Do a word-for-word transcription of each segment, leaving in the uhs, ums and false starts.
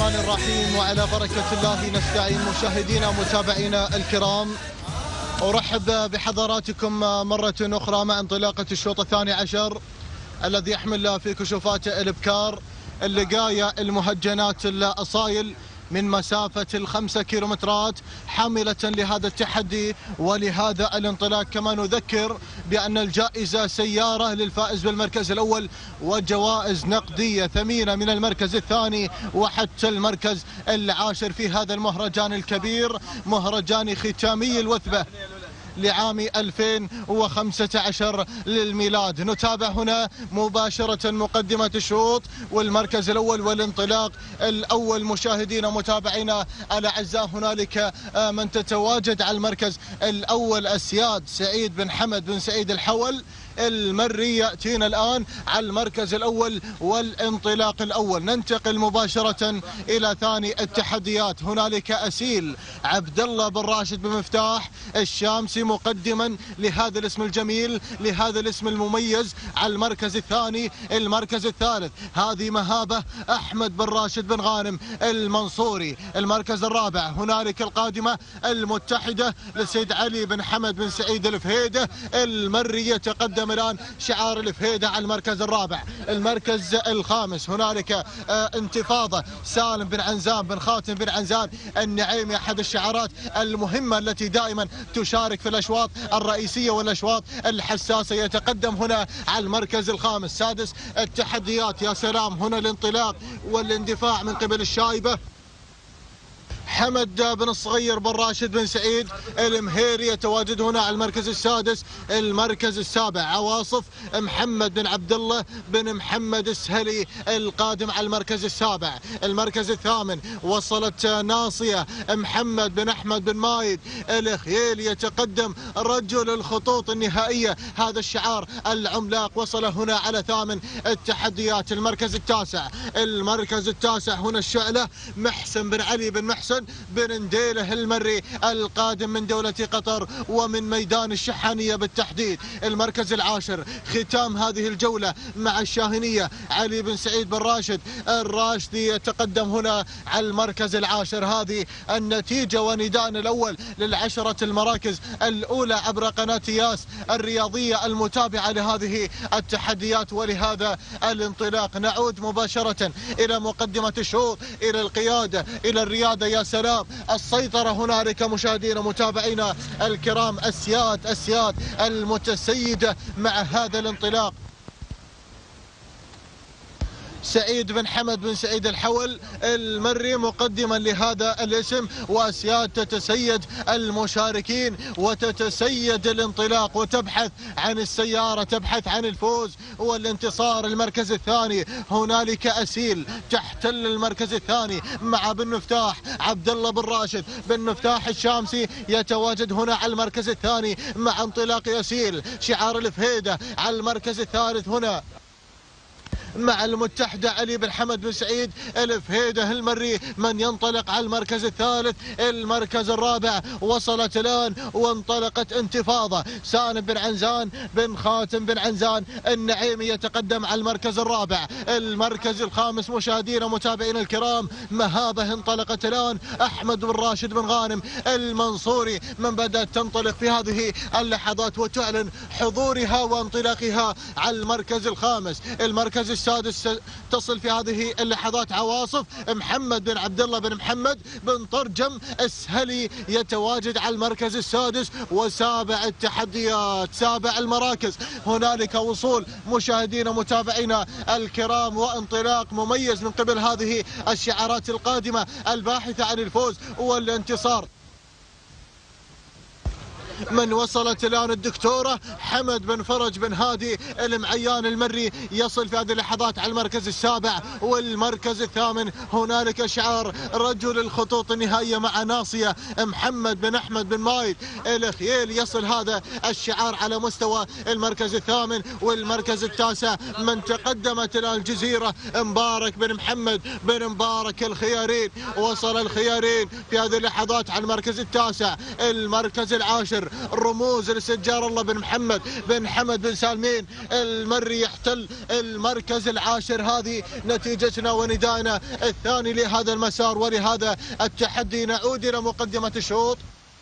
الرحمن الرحيم، وعلى بركة الله نستعين. مشاهدينا ومتابعينا الكرام، أرحب بحضراتكم مرة أخرى مع انطلاقة الشوط الثاني عشر الذي يحمل في كشوفاته الابكار اللقاية المهجنات الأصايل من مسافة الخمسة كيلومترات، حاملة لهذا التحدي ولهذا الانطلاق. كما نذكر بأن الجائزة سيارة للفائز بالمركز الأول وجوائز نقدية ثمينة من المركز الثاني وحتى المركز العاشر في هذا المهرجان الكبير، مهرجان ختامي الوثبة لعام ألفين وخمسة عشر للميلاد. نتابع هنا مباشرة مقدمة الشوط والمركز الأول والانطلاق الأول. مشاهدينا ومتابعينا الأعزاء، هنالك من تتواجد على المركز الأول أسياد سعيد بن حمد بن سعيد الحول المري يأتينا الآن على المركز الأول والانطلاق الأول. ننتقل مباشرة إلى ثاني التحديات. هنالك أسيل عبد الله بن راشد بن مفتاح الشامسي مقدما لهذا الاسم الجميل، لهذا الاسم المميز على المركز الثاني. المركز الثالث هذه مهابة أحمد بن راشد بن غانم المنصوري. المركز الرابع هنالك القادمة المتحدة لسيد علي بن حمد بن سعيد الفهيدة المري، يتقدم الآن شعار الفهيدة على المركز الرابع. المركز الخامس هنالك آه انتفاضة سالم بن عنزان بن خاتم بن عنزان النعيمي، أحد الشعارات المهمة التي دائما تشارك في الأشواط الرئيسية والأشواط الحساسة، يتقدم هنا على المركز الخامس. سادس التحديات، يا سلام، هنا الانطلاق والاندفاع من قبل الشايبة حمد بن الصغير بن راشد بن سعيد المهيري، يتواجد هنا على المركز السادس. المركز السابع عواصف محمد بن عبد الله بن محمد السهلي القادم على المركز السابع. المركز الثامن وصلت ناصية محمد بن أحمد بن مايد الخيل، يتقدم رجل الخطوط النهائية، هذا الشعار العملاق، وصل هنا على ثامن التحديات. المركز التاسع المركز التاسع هنا الشعلة محسن بن علي بن محسن بن نديله المري القادم من دولة قطر ومن ميدان الشحانية بالتحديد. المركز العاشر ختام هذه الجولة مع الشاهنية علي بن سعيد بن راشد الراشدي، يتقدم هنا على المركز العاشر. هذه النتيجة ونداءنا الأول للعشرة المراكز الأولى عبر قناة ياس الرياضية المتابعة لهذه التحديات ولهذا الانطلاق. نعود مباشرة إلى مقدمة الشوط، إلى القيادة، إلى الرياضة. يا سلام، السيطرة هنالك مشاهدينا متابعينا الكرام، أسياد أسياد المتسيدة مع هذا الانطلاق. سعيد بن حمد بن سعيد الحول المري مقدما لهذا الاسم، وأسياد تتسيد المشاركين وتتسيد الانطلاق وتبحث عن السيارة، تبحث عن الفوز والانتصار. المركز الثاني هنالك أسيل تحتل المركز الثاني مع بن مفتاح عبد الله بن راشد بن مفتاح الشامسي، يتواجد هنا على المركز الثاني مع انطلاق أسيل شعار الفهيدة. على المركز الثالث هنا مع المتحدة علي بن حمد بن سعيد الفهيدة المري من ينطلق على المركز الثالث. المركز الرابع وصلت الآن وانطلقت انتفاضة سالم بن عنزان بن خاتم بن عنزان النعيمي، يتقدم على المركز الرابع. المركز الخامس مشاهدينا ومتابعينا الكرام مهابة انطلقت الآن أحمد بن راشد بن غانم المنصوري، من بدأت تنطلق في هذه اللحظات وتعلن حضورها وانطلاقها على المركز الخامس. المركز السادس تصل في هذه اللحظات عواصف محمد بن عبد الله بن محمد بن طرجم السهلي، يتواجد على المركز السادس. وسابع التحديات، سابع المراكز، هنالك وصول مشاهدينا متابعينا الكرام وانطلاق مميز من قبل هذه الشعارات القادمة الباحثة عن الفوز والانتصار. من وصلت الآن الدكتورة حمد بن فرج بن هادي المعيان المري، يصل في هذه اللحظات على المركز السابع. والمركز الثامن هنالك شعار رجل الخطوط النهائية مع ناصية محمد بن أحمد بن مايد الخيل، يصل هذا الشعار على مستوى المركز الثامن. والمركز التاسع من تقدمت الآن الجزيرة مبارك بن محمد بن مبارك الخيارين، وصل الخيارين في هذه اللحظات على المركز التاسع. المركز العاشر الكبير رموز السجار الله بن محمد بن حمد بن سالمين المري يحتل المركز العاشر. هذه نتيجتنا وندائنا الثاني لهذا المسار ولهذا التحدي. نعود إلى مقدمة الشوط،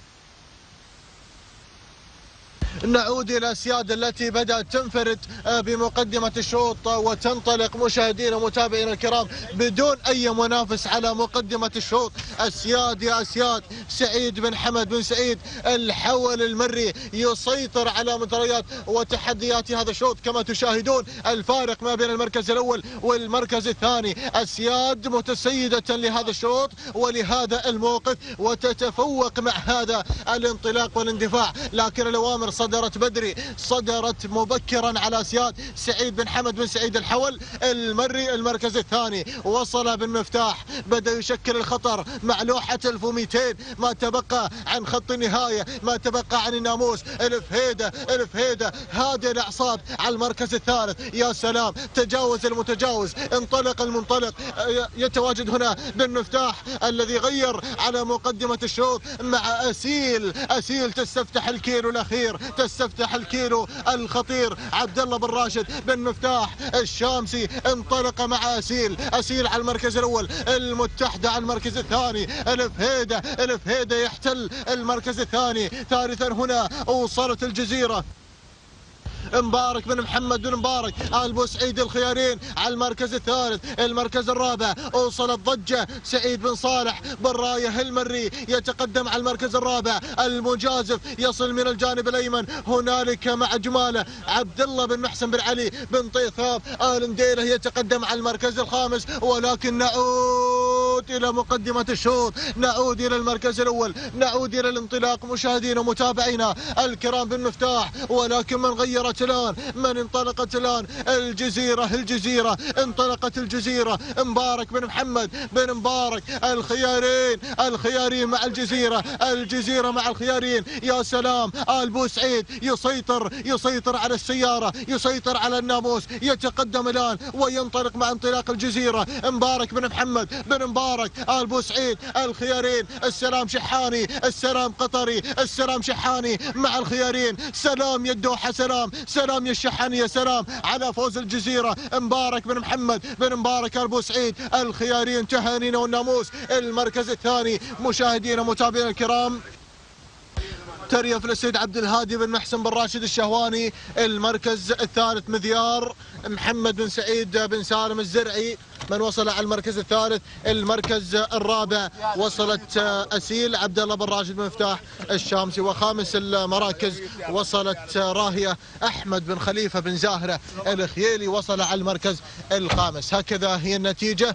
نعود إلى أسياد التي بدأت تنفرد بمقدمة الشوط وتنطلق مشاهدينا ومتابعينا الكرام بدون أي منافس على مقدمة الشوط. أسياد يا أسياد، سعيد بن حمد بن سعيد الحول المري يسيطر على مجريات وتحديات هذا الشوط. كما تشاهدون الفارق ما بين المركز الأول والمركز الثاني، أسياد متسيدة لهذا الشوط ولهذا الموقف وتتفوق مع هذا الانطلاق والاندفاع، لكن الأوامر صدرت بدري، صدرت مبكرا على أسياد. سعيد بن حمد بن سعيد الحول المري المركز الثاني، وصل بالمفتاح، بدأ يشكل الخطر مع لوحة ألف ومئتين ما تبقى عن خط النهاية، ما تبقى عن الناموس. الفهيدة الفهيدة هادئ الأعصاب على المركز الثالث. يا سلام، تجاوز المتجاوز، انطلق المنطلق، يتواجد هنا بالمفتاح الذي غير على مقدمة الشوط مع أسيل. أسيل تستفتح الكيلو الأخير، تستفتح الكيلو الخطير. عبد الله بن راشد بن مفتاح الشامسي انطلق مع أسيل. أسيل على المركز الأول، المتحدة على المركز الثاني. الفهيدة الفهيدة يحتل المركز الثاني. ثالثا هنا وصلت الجزيرة. مبارك بن محمد بن مبارك آل بوسعيد الخيارين على المركز الثالث. المركز الرابع وصلت ضجة. سعيد بن صالح بن رايه المري يتقدم على المركز الرابع. المجازف يصل من الجانب الأيمن، هنالك مع جماله عبد الله بن محسن بن علي بن طيثاب آل نديله يتقدم على المركز الخامس. ولكن نعود إلى مقدمة الشوط، نعود إلى المركز الأول، نعود إلى الانطلاق مشاهدينا ومتابعينا الكرام بالمفتاح. ولكن من غيرت الآن، من انطلقت الآن؟ الجزيرة الجزيرة انطلقت الجزيرة. مبارك بن محمد بن مبارك الخيارين الخيارين مع الجزيرة، الجزيرة مع الخيارين. يا سلام، آل بوسعيد يسيطر يسيطر على السيارة، يسيطر على الناموس، يتقدم الآن وينطلق مع انطلاق الجزيرة. مبارك بن محمد بن مبارك آل بوسعيد الخيارين. السلام شحاني، السلام قطري، السلام شحاني مع الخيارين. سلام يا الدوحة، سلام سلام يا الشحاني، يا سلام على فوز الجزيرة. مبارك بن محمد بن مبارك آل بوسعيد الخيارين. تهانينا والناموس المركز الثاني. مشاهدينا ومتابعينا الكرام، تريف للسيد عبد الهادي بن محسن بن راشد الشهواني المركز الثالث. مذيار محمد بن سعيد بن سالم الزرعي من وصل على المركز الثالث. المركز الرابع وصلت أسيل عبد الله بن راشد بن مفتاح الشامسي. وخامس المراكز وصلت راهية أحمد بن خليفة بن زاهرة الخييلي، وصل على المركز الخامس. هكذا هي النتيجة.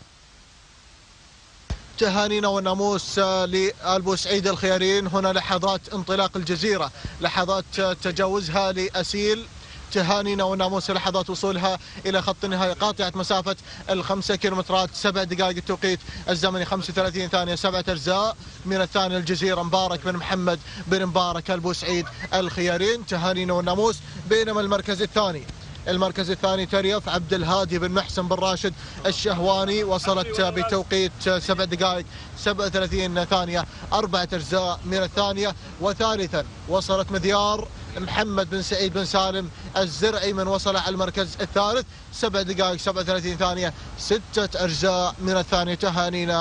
تهانينا والناموس لآل بوسعيد الخيارين. هنا لحظات انطلاق الجزيرة، لحظات تجاوزها لأسيل. تهانينا والناموس لحظات وصولها إلى خط النهاية، قاطعة مسافة الخمسة كيلومترات. سبع دقائق التوقيت الزمني، خمسة وثلاثين ثانية، سبعة أجزاء من الثانية. الجزيرة مبارك بن محمد بن مبارك آل بوسعيد الخيارين. تهانينا والناموس. بينما المركز الثاني المركز الثاني تريف عبد الهادي بن محسن بن راشد الشهواني، وصلت بتوقيت سبع دقائق سبعة وثلاثين ثانية، أربعة أجزاء من الثانية. وثالثا وصلت مذيار محمد بن سعيد بن سالم الزرعي من وصل على المركز الثالث، سبع دقائق سبعة وثلاثين ثانية، ستة أجزاء من الثانية. تهانينا